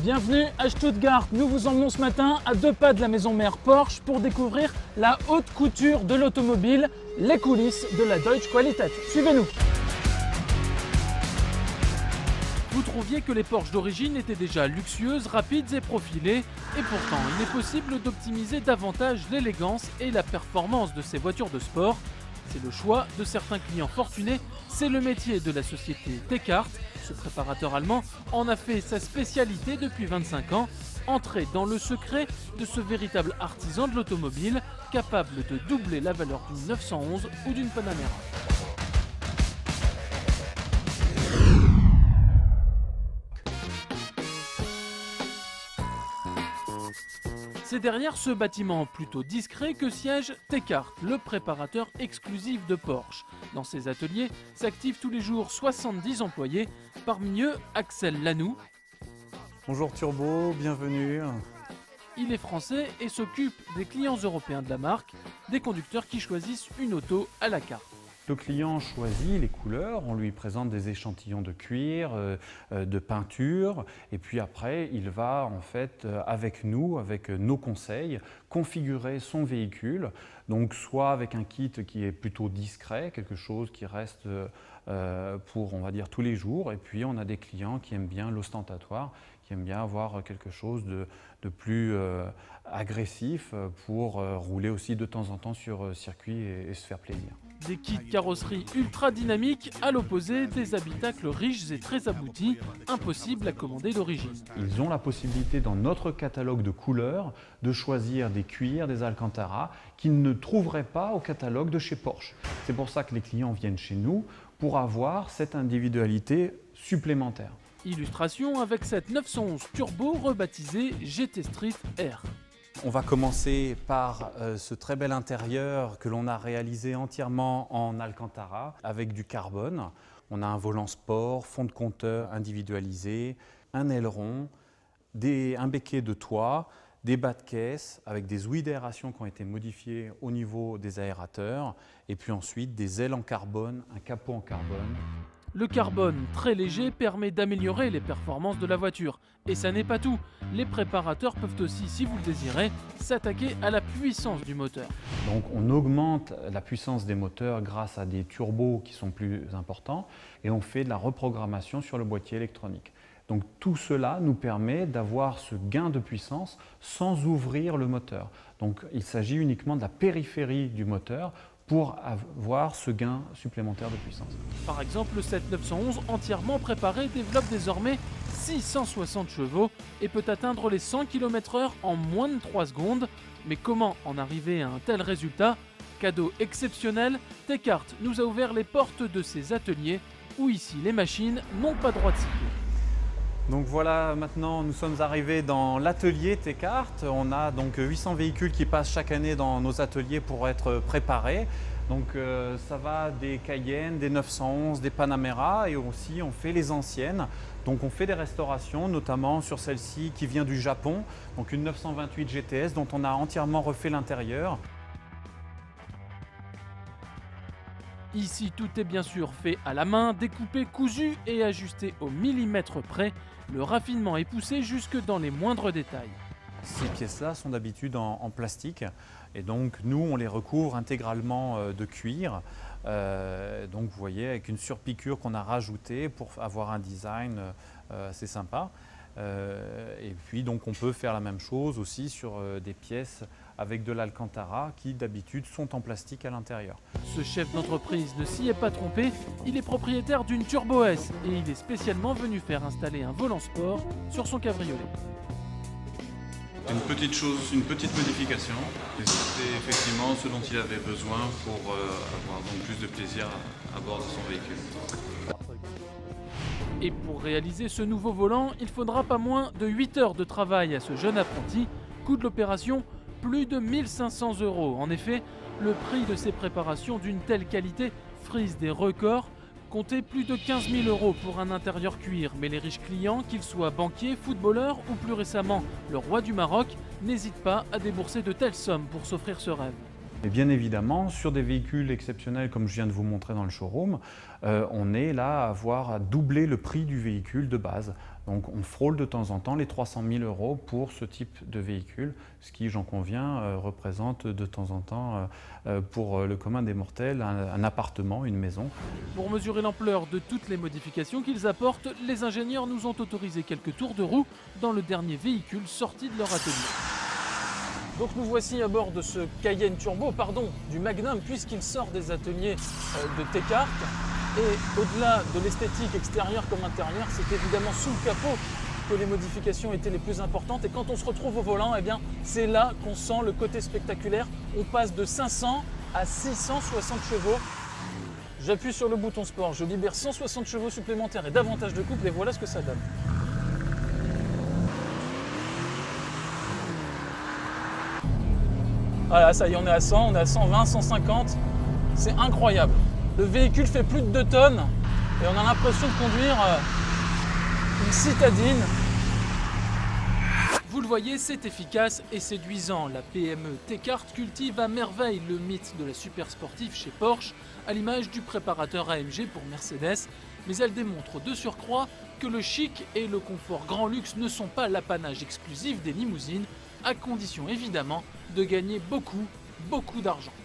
Bienvenue à Stuttgart. Nous vous emmenons ce matin à 2 pas de la maison mère Porsche pour découvrir la haute couture de l'automobile, les coulisses de la Deutsche Qualität. Suivez-nous. Vous trouviez que les Porsche d'origine étaient déjà luxueuses, rapides et profilées, et pourtant il est possible d'optimiser davantage l'élégance et la performance de ces voitures de sport. C'est le choix de certains clients fortunés, c'est le métier de la société Tecart. Ce préparateur allemand en a fait sa spécialité depuis 25 ans. Entrez dans le secret de ce véritable artisan de l'automobile, capable de doubler la valeur d'une 911 ou d'une Panamera. C'est derrière ce bâtiment plutôt discret que siège Tecart, le préparateur exclusif de Porsche. Dans ses ateliers s'activent tous les jours 70 employés, parmi eux Axel Lanoux. Bonjour Turbo, bienvenue. Il est français et s'occupe des clients européens de la marque, des conducteurs qui choisissent une auto à la carte. Le client choisit les couleurs, on lui présente des échantillons de cuir, de peinture, et puis après il va en fait avec nous, avec nos conseils, configurer son véhicule, donc soit avec un kit qui est plutôt discret, quelque chose qui reste pour on va dire tous les jours, et puis on a des clients qui aiment bien l'ostentatoire, qui aiment bien avoir quelque chose de plus agressif pour rouler aussi de temps en temps sur circuit et se faire plaisir. Des kits carrosserie ultra dynamiques, à l'opposé des habitacles riches et très aboutis, impossibles à commander d'origine. Ils ont la possibilité dans notre catalogue de couleurs de choisir des cuirs, des alcantara qu'ils ne trouveraient pas au catalogue de chez Porsche. C'est pour ça que les clients viennent chez nous pour avoir cette individualité supplémentaire. Illustration avec cette 911 Turbo rebaptisée GT Street R. On va commencer par ce très bel intérieur que l'on a réalisé entièrement en alcantara avec du carbone. On a un volant sport, fond de compteur individualisé, un aileron, un béquet de toit, des bas de caisse avec des ouïes d'aération qui ont été modifiées au niveau des aérateurs et puis ensuite des ailes en carbone, un capot en carbone. Le carbone très léger permet d'améliorer les performances de la voiture. Et ça n'est pas tout. Les préparateurs peuvent aussi, si vous le désirez, s'attaquer à la puissance du moteur. Donc on augmente la puissance des moteurs grâce à des turbos qui sont plus importants et on fait de la reprogrammation sur le boîtier électronique. Donc tout cela nous permet d'avoir ce gain de puissance sans ouvrir le moteur. Donc il s'agit uniquement de la périphérie du moteur pour avoir ce gain supplémentaire de puissance. Par exemple, le 7911 entièrement préparé développe désormais 660 chevaux et peut atteindre les 100 km/h en moins de 3 secondes. Mais comment en arriver à un tel résultat? Cadeau exceptionnel, Tecart nous a ouvert les portes de ses ateliers où ici les machines n'ont pas droit de cycler. Donc voilà, maintenant nous sommes arrivés dans l'atelier Tecart. On a donc 800 véhicules qui passent chaque année dans nos ateliers pour être préparés. Donc ça va des Cayenne, des 911, des Panamera et aussi on fait les anciennes. Donc on fait des restaurations, notamment sur celle-ci qui vient du Japon, donc une 928 GTS dont on a entièrement refait l'intérieur. Ici, tout est bien sûr fait à la main, découpé, cousu et ajusté au millimètre près. Le raffinement est poussé jusque dans les moindres détails. Ces pièces-là sont d'habitude en plastique et donc nous, on les recouvre intégralement de cuir. Donc vous voyez, avec une surpiqûre qu'on a rajoutée pour avoir un design assez sympa. Et puis donc on peut faire la même chose aussi sur des pièces avec de l'alcantara qui d'habitude sont en plastique à l'intérieur. Ce chef d'entreprise ne s'y est pas trompé, il est propriétaire d'une Turbo S et il est spécialement venu faire installer un volant sport sur son cabriolet. Une petite chose, une petite modification, et c'était effectivement ce dont il avait besoin pour avoir donc plus de plaisir à bord de son véhicule. Et pour réaliser ce nouveau volant, il faudra pas moins de 8 heures de travail à ce jeune apprenti. Coût de l'opération, plus de 1 500 €. En effet, le prix de ces préparations d'une telle qualité frise des records. Comptez plus de 15 000 € pour un intérieur cuir. Mais les riches clients, qu'ils soient banquiers, footballeurs ou plus récemment le roi du Maroc, n'hésitent pas à débourser de telles sommes pour s'offrir ce rêve. Mais bien évidemment, sur des véhicules exceptionnels comme je viens de vous montrer dans le showroom, on est là à doubler le prix du véhicule de base. Donc on frôle de temps en temps les 300 000 € pour ce type de véhicule, ce qui, j'en conviens, représente de temps en temps pour le commun des mortels un appartement, une maison. Pour mesurer l'ampleur de toutes les modifications qu'ils apportent, les ingénieurs nous ont autorisé quelques tours de roue dans le dernier véhicule sorti de leur atelier. Donc nous voici à bord de ce Cayenne Turbo, du Magnum, puisqu'il sort des ateliers de Tecart. Et au-delà de l'esthétique extérieure comme intérieure, c'est évidemment sous le capot que les modifications étaient les plus importantes. Et quand on se retrouve au volant, eh bien, c'est là qu'on sent le côté spectaculaire. On passe de 500 à 660 chevaux. J'appuie sur le bouton sport, je libère 160 chevaux supplémentaires et davantage de couple, et voilà ce que ça donne. Voilà, ça y est, on est à 100, on est à 120, 150. C'est incroyable. Le véhicule fait plus de 2 tonnes et on a l'impression de conduire une citadine. Vous le voyez, c'est efficace et séduisant. La PME Tecart cultive à merveille le mythe de la super sportive chez Porsche, à l'image du préparateur AMG pour Mercedes. Mais elle démontre de surcroît que le chic et le confort grand luxe ne sont pas l'apanage exclusif des limousines, à condition évidemment de gagner beaucoup d'argent.